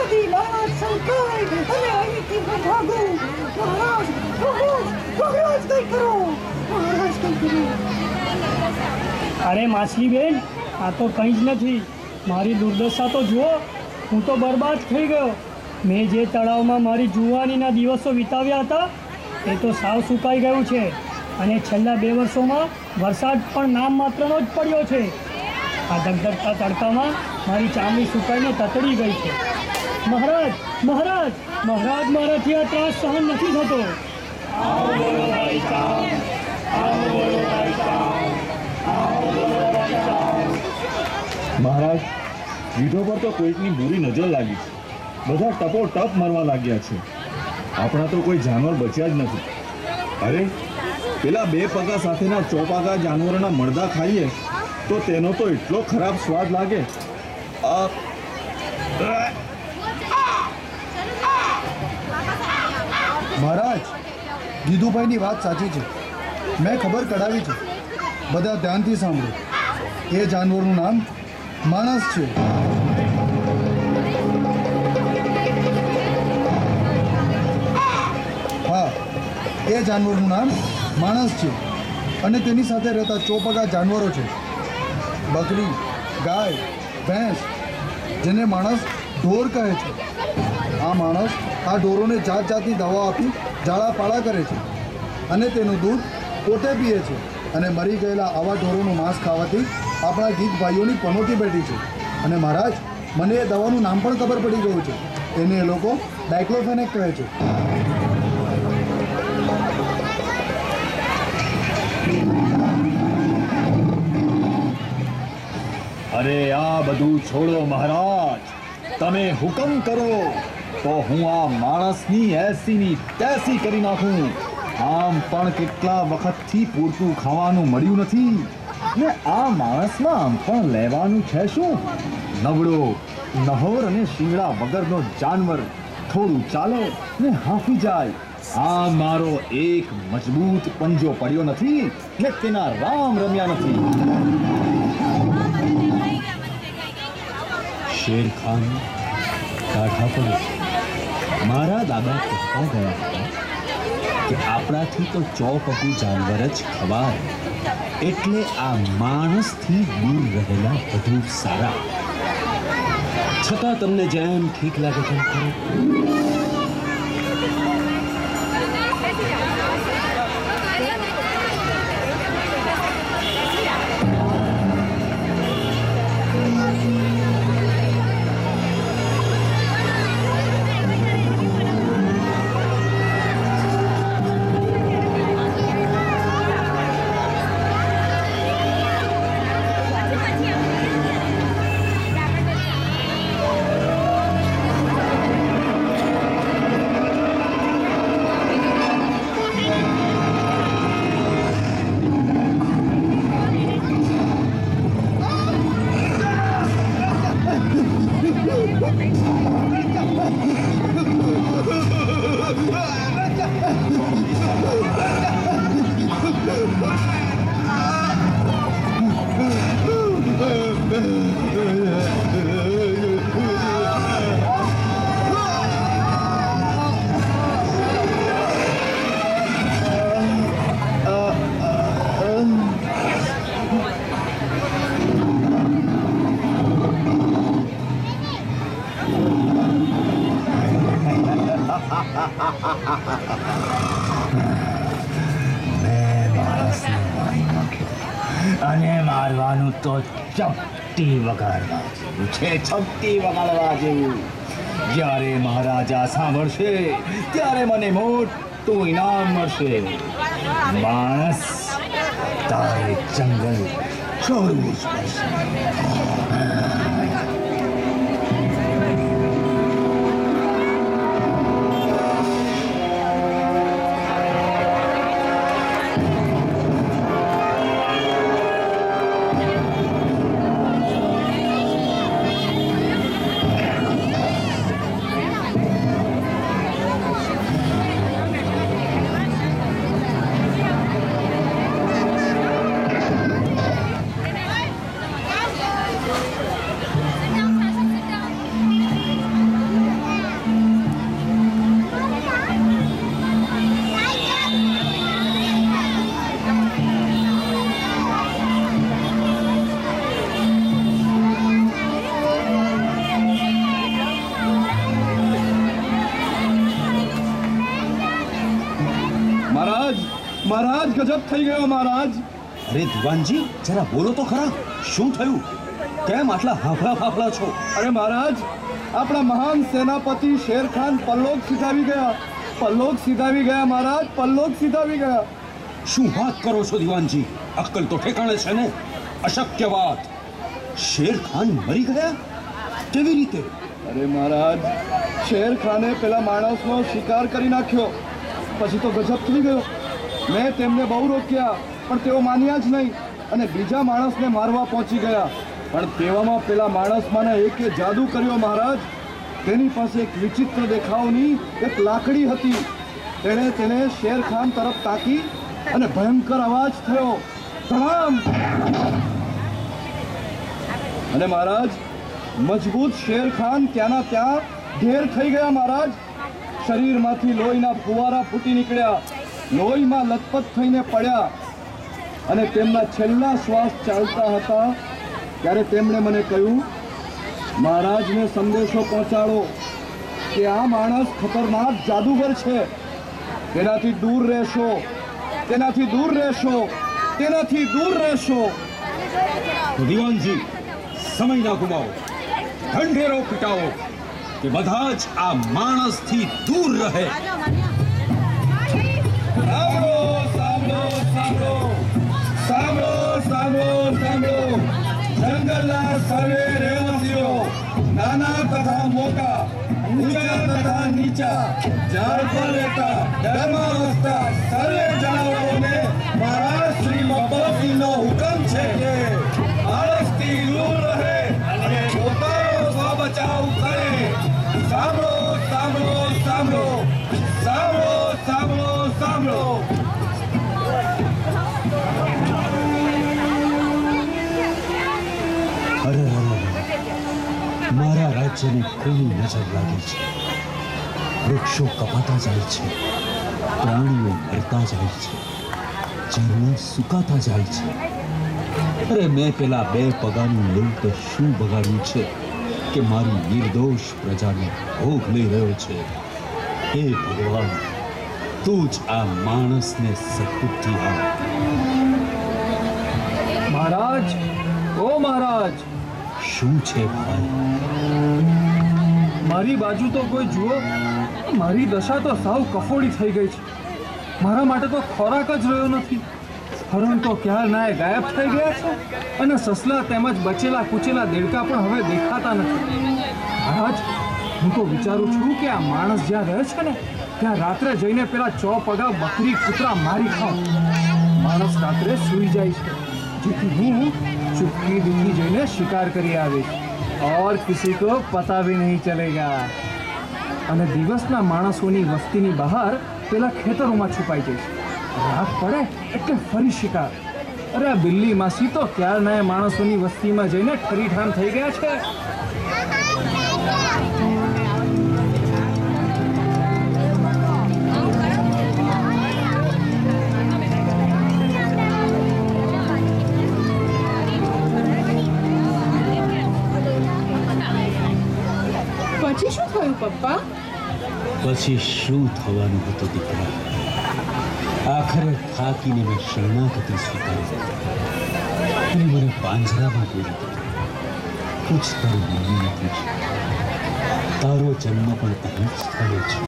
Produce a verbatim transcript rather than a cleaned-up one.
બધી લાજ સંકાય અને અહીંથી હું ભાગું. મહારાજ મહારાજ મહારાજ કંઈ કરો, મહારાજ કંઈ કરો. અરે માછલી બેન, આ તો કંઈ જ નથી. મારી દુર્દશા તો જુઓ, હું તો બરબાદ થઈ ગયો. મેં જે તળાવમાં મારી જુવાનીના દિવસો વિતાવ્યા હતા એ તો સાવ સુકાઈ ગયું છે, અને છેલ્લા બે વર્ષોમાં વરસાદ પણ નામ માત્રનો જ પડ્યો છે. આ ધગધગતા તડકામાં મારી ચામડી સુકાઈને તતડી ગઈ છે. મહારાજ મહારાજ મહારાજ મારાથી આ ત્રાસ સહન નથી થતો. મહારાજ, યુદ્ધો પર તો કોઈકની બુરી નજર લાગી છે. બધા ટપો ટપ મરવા લાગ્યા છે. આપણા તો કોઈ જાનવર બચ્યા જ નથી. અરે, પેલા બે પગા સાથેના ચોપાગા જાનવરોના મરદા ખાઈએ તો તેનો તો એટલો ખરાબ સ્વાદ લાગે. મહારાજ, ગીધુભાઈની વાત સાચી છે. મેં ખબર કઢાવી છે. બધા ધ્યાનથી સાંભળો. એ જાનવરનું નામ માણસ છે. હા, એ જાનવરનું નામ માણસ છે, અને તેની સાથે રહેતા ચોપગા જાનવરો છે. બકરી, ગાય, ભેંસ, જેને માણસ ઢોર કહે છે. આ માણસ આ ઢોરોને જાત જાતની દવા આપી ઝાડા પાળા કરે છે, અને તેનું દૂધ પોતે પીએ છે. અને મરી ગયેલા આવા ઢોરોનું માંસ ખાવાથી આપણા ગીત ભાઈઓની પનોતી બેઠી છે. અને મહારાજ, મને એ દવાનું નામ પણ ખબર પડી ગયું છે. એને એ લોકો ડાયક્લોફેનેક કહે છે. અરે, આ બધું છોડો મહારાજ. તમે હુકમ કરો તો હું આ માણસની એસીની તેસી કરી નાખું. આમ પણ કેટલા વખતથી પૂરતું ખાવાનું મળ્યું નથી, ને આ માણસમાં આમ પણ લેવાનું છે શું? નબળો, નહોર અને શિંગડા વગરનો જાનવર થોડું ચાલે ને હાંફી જાય. આ મારો એક મજબૂત પંજો પડ્યો નથી ને તેના રામ રમ્યા નથી. શેરખાન કાઢા પડે. મારા દાદા કહેતા ગયા હતા કે આપણાથી તો ચોપગું જાનવર જ ખવાય, એટલે આ માણસથી દૂર રહેલા વધુ સારા. છતાં તમને જેમ ઠીક લાગે તેમ કરો. અને મારવાનું તો ચપટી વગાડવા જેવું છે. ચપટી વગાડવા જેવું. જ્યારે મહારાજા સાંભળશે ત્યારે મને મોટું ઇનામ મળશે. માણસ, તારે જંગલ છોડવું જ પડશે. મહારાજ ગજબ થઈ ગયો મહારાજ. અરે દિવાનજી જરા બોલો તો ખરા, શું થયું? કેમ આટલા હાફળા ફાફડા છો? અરે મહારાજ, આપણા મહાન સેનાપતિ શેર ખાન પલ્લોક સીધાવી ગયા. પલ્લોક સીધાવી ગયા મહારાજ, પલ્લોક સીધાવી ગયા. શું વાત કરો છો દિવાનજી? અક્કલ તો ઠેકાણે છે ને? અશક્ય વાત. શેર ખાન મરી ગયા? કેવી રીતે? અરે મહારાજ, શેર ખાને પેલા માણસનો શિકાર કરી નાખ્યો. પછી તો ગજબ થઈ ગયો. મેં તેમને બહુ રોક્યા પણ તેઓ માન્યા જ નહીં અને બીજા માણસને મારવા પહોંચી ગયા. પણ તેવામાં પેલા માણસ મને એકે જાદુ કર્યો મહારાજ. તેની પાસે એક વિચિત્ર દેખાવની એક લાકડી હતી. તેણે તેને શેર ખાન તરફ તાકી અને ભયંકર અવાજ થયો, ધડામ! અને મહારાજ, મજબૂત શેર ખાન ત્યાંના ત્યાં ઢેર થઈ ગયા મહારાજ. શરીરમાંથી લોહીના ફુવારા ફૂટી નીકળ્યા, લોહીમાં લથપથ થઈને પડ્યા અને તેમના છેલ્લા શ્વાસ ચાલતા હતા ત્યારે તેમણે મને કહ્યું, મહારાજને સંદેશો પહોંચાડો કે આ માણસ ખતરનાક જાદુગર છે. તેનાથી દૂર રહેશો, તેનાથી દૂર રહેશો, તેનાથી દૂર રહેશો. તો દિવાનજી સમય ના ગુમાવો, ઢંઢેરો પીટાવો કે બધા જ આ માણસથી દૂર રહે. સાંભળો, સાંભળો, સાંભળો, સાંભળો, સાંભળો, સાંભળો. જંગલના સર્વે રહેવાસીઓ, નાના તથા મોટા, ઊંચા તથા નીચા, ઝાડ પર રહેતા, ડરમાં વસતા સર્વે જનાવરોને મારા શ્રી મબ્બાસીનો હુકમ છે કે આળસથી દૂર રહે અને પોતાનો સ્વ બચાવ કરે. સાંભળો, સાંભળો, સાંભળો, સાંભળો, સાંભળો, સાંભળો. અરે અરે, મારા રાજ્યને કોની નજર લાગી છે? વૃક્ષો કપાતા જાય છે, પ્રાણીઓ મરતા જાય છે, ઝરણા સુકાતા જાય છે. અરે મેં પેલા બે પગાનું લોહી તો શું બગાડ્યું છે કે મારી નિર્દોષ પ્રજાને ભોગ લઈ રહ્યો છે? હે ભગવાન, તું જ આ માણસને સદબુદ્ધિ આપ. મહારાજ, ઓ મહારાજ, શું છે ભાઈ? મારી બાજુ તો કોઈ જુઓ. મારી દશા તો સાવ કફોડી થઈ ગઈ છે. મારા માટે તો ખોરાક જ રહ્યો નથી. હરણ તો ક્યારનાય ગાયબ થઈ ગયા છે અને સસલા તેમજ બચેલા કૂચેલા દેડકા પણ હવે દેખાતા નથી. મહારાજ, હું તો વિચારું છું કે આ માણસ જ્યાં રહે છે ને ત્યાં રાત્રે જઈને પેલા ચોપગા બકરી કૂતરા મારી ખાઉં. માણસ રાત્રે સૂઈ જાય છે જેથી હું ચુપકી દિલ્હી જઈને શિકાર કરી આવીશ और किसी को पता भी नहीं चलेगा. અને દિવસના માણસોની વસ્તીની બહાર પેલા ખેતરોમાં છુપાઈ જઈશ. રાત પડે એટલે ફરી શિકાર. અરે આ બિલ્લી માસી તો ક્યારના માણસોની વસ્તીમાં જઈને ઠરીઠામ થઈ ગયા છે. પછી શું થયું પપ્પા? પછી શું થવાનું હતું દીકરા? આખરે થાકીને મેં શરણાગતિ સ્વીકારી અને મને પાંજરામાં પૂરી દીધી. તું જ તારું મમ્મી નથી. તારો જન્મ પણ અહીં જ થયો છે.